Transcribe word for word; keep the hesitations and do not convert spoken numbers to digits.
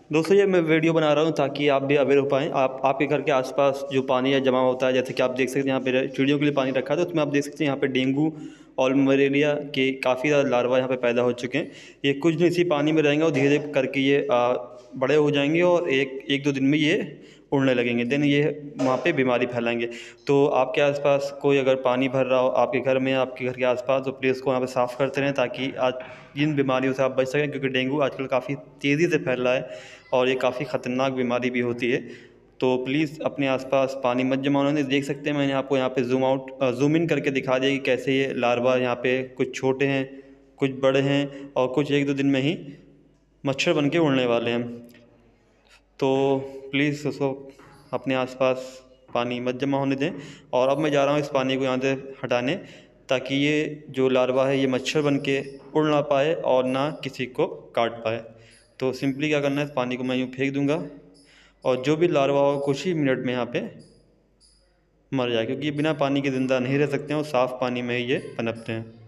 दोस्तों ये मैं वीडियो बना रहा हूँ ताकि आप भी अवेयर हो पाएँ। आप आपके घर के आसपास जो पानी या जमा होता है, जैसे कि आप देख सकते हैं यहाँ पे चिड़ियों के लिए पानी रखा है, तो उसमें आप देख सकते हैं यहाँ पे डेंगू और मलेरिया के काफ़ी ज़्यादा लार्वा यहाँ पे पैदा हो चुके हैं। ये कुछ दिन इसी पानी में रहेंगे और धीरे-धीरे करके ये आ, बड़े हो जाएंगे और एक एक दो दिन में ये उड़ने लगेंगे, देन ये वहाँ पे बीमारी फैलाएंगे। तो आपके आसपास कोई अगर पानी भर रहा हो आपके घर में, आपके घर के आसपास, तो प्लीज़ उसको वहाँ पे साफ़ करते रहें ताकि आज इन बीमारियों से आप बच सकें, क्योंकि डेंगू आजकल काफ़ी तेज़ी से फैल रहा है और ये काफ़ी ख़तरनाक बीमारी भी होती है। तो प्लीज़ अपने आसपास पानी मत जमा होने दें। देख सकते हैं मैंने आपको यहाँ पे ज़ूम आउट ज़ूम इन करके दिखा दिया कि कैसे ये लार्वा यहाँ पे कुछ छोटे हैं, कुछ बड़े हैं और कुछ एक दो दिन में ही मच्छर बन के उड़ने वाले हैं। तो प्लीज़ उसको अपने आसपास पानी मत जमा होने दें। और अब मैं जा रहा हूँ इस पानी को यहाँ से हटाने, ताकि ये जो लार्वा है ये मच्छर बन के उड़ ना पाए और ना किसी को काट पाए। तो सिंपली क्या करना है, इस पानी को मैं यूँ फेंक दूँगा और जो भी लार्वा हो कुछ ही मिनट में यहाँ पे मर जाए, क्योंकि ये बिना पानी के ज़िंदा नहीं रह सकते हैं और साफ़ पानी में ही ये पनपते हैं।